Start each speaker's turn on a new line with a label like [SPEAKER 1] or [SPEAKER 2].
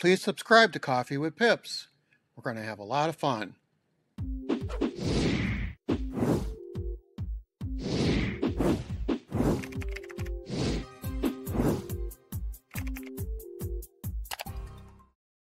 [SPEAKER 1] please subscribe to Coffee with Pips. We're going to have a lot of fun.